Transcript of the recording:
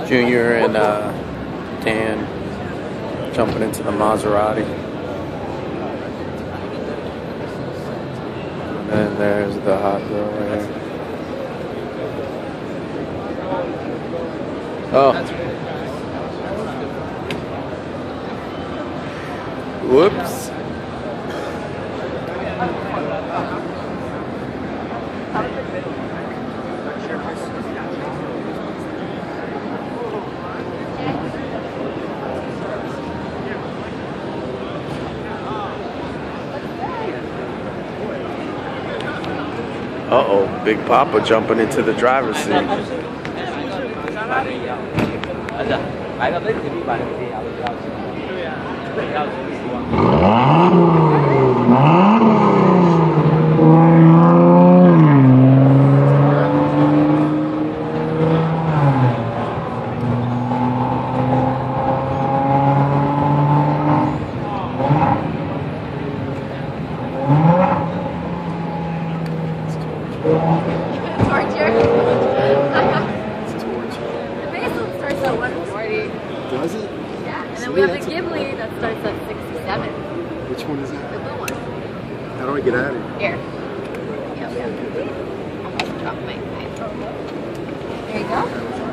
Junior and Dan jumping into the Maserati. And then there's the hot girl right here. Oh. Whoops. Uh-oh, Big Papa jumping into the driver's seat. Torture. The basil starts at 140. Does it? Yeah, and then we have the Ghibli that starts at 67. Which one is that? The blue one. How do I get out of here? Here. Yeah, we have Ghibli. Almost dropped my knife. There you go.